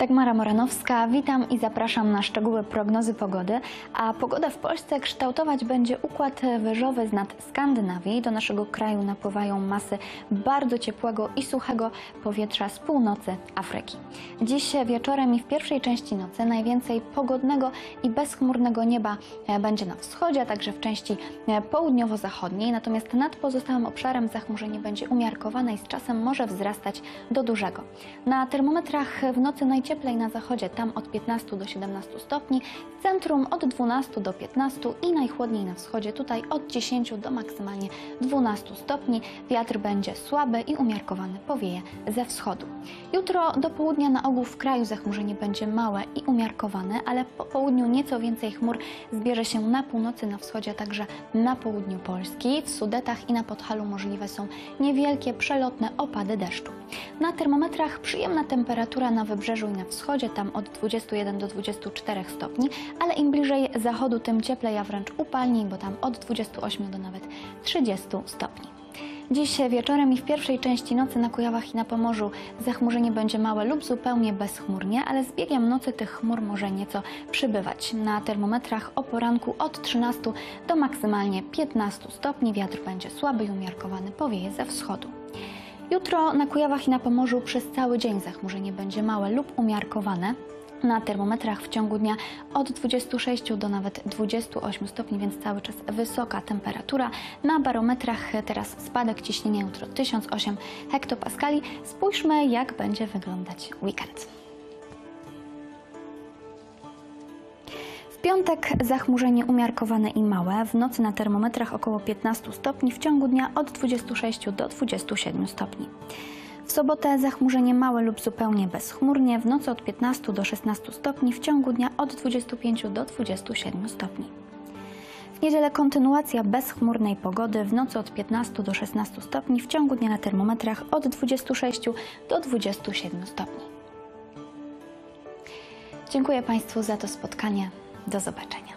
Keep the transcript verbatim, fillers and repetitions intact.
Dagmara Moranowska, witam i zapraszam na szczegóły prognozy pogody. A pogoda w Polsce kształtować będzie układ wyżowy z nad Skandynawii. Do naszego kraju napływają masy bardzo ciepłego i suchego powietrza z północy Afryki. Dziś wieczorem i w pierwszej części nocy najwięcej pogodnego i bezchmurnego nieba będzie na wschodzie, a także w części południowo-zachodniej. Natomiast nad pozostałym obszarem zachmurzenie będzie umiarkowane i z czasem może wzrastać do dużego. Na termometrach w nocy najcieplej na zachodzie, tam od piętnastu do siedemnastu stopni, w centrum od dwunastu do piętnastu i najchłodniej na wschodzie, tutaj od dziesięciu do maksymalnie dwunastu stopni. Wiatr będzie słaby i umiarkowany powieje ze wschodu. Jutro do południa na ogół w kraju zachmurzenie będzie małe i umiarkowane, ale po południu nieco więcej chmur zbierze się na północy, na wschodzie, a także na południu Polski. W Sudetach i na Podhalu możliwe są niewielkie, przelotne opady deszczu. Na termometrach przyjemna temperatura na wybrzeżu i na wschodzie, tam od dwudziestu jeden do dwudziestu czterech stopni, ale im bliżej zachodu, tym cieplej, a wręcz upalniej, bo tam od dwudziestu ośmiu do nawet trzydziestu stopni. Dziś wieczorem i w pierwszej części nocy na Kujawach i na Pomorzu zachmurzenie będzie małe lub zupełnie bezchmurnie, ale z biegiem nocy tych chmur może nieco przybywać. Na termometrach o poranku od trzynastu do maksymalnie piętnastu stopni. Wiatr będzie słaby i umiarkowany, powieje ze wschodu. Jutro na Kujawach i na Pomorzu przez cały dzień zachmurzenie będzie małe lub umiarkowane. Na termometrach w ciągu dnia od dwudziestu sześciu do nawet dwudziestu ośmiu stopni, więc cały czas wysoka temperatura. Na barometrach teraz spadek ciśnienia, jutro tysiąc osiem hektopaskali. Spójrzmy, jak będzie wyglądać weekend. W piątek zachmurzenie umiarkowane i małe. W nocy na termometrach około piętnastu stopni, w ciągu dnia od dwudziestu sześciu do dwudziestu siedmiu stopni. W sobotę zachmurzenie małe lub zupełnie bezchmurnie, w nocy od piętnastu do szesnastu stopni, w ciągu dnia od dwudziestu pięciu do dwudziestu siedmiu stopni. W niedzielę kontynuacja bezchmurnej pogody, w nocy od piętnastu do szesnastu stopni, w ciągu dnia na termometrach od dwudziestu sześciu do dwudziestu siedmiu stopni. Dziękuję Państwu za to spotkanie. Do zobaczenia.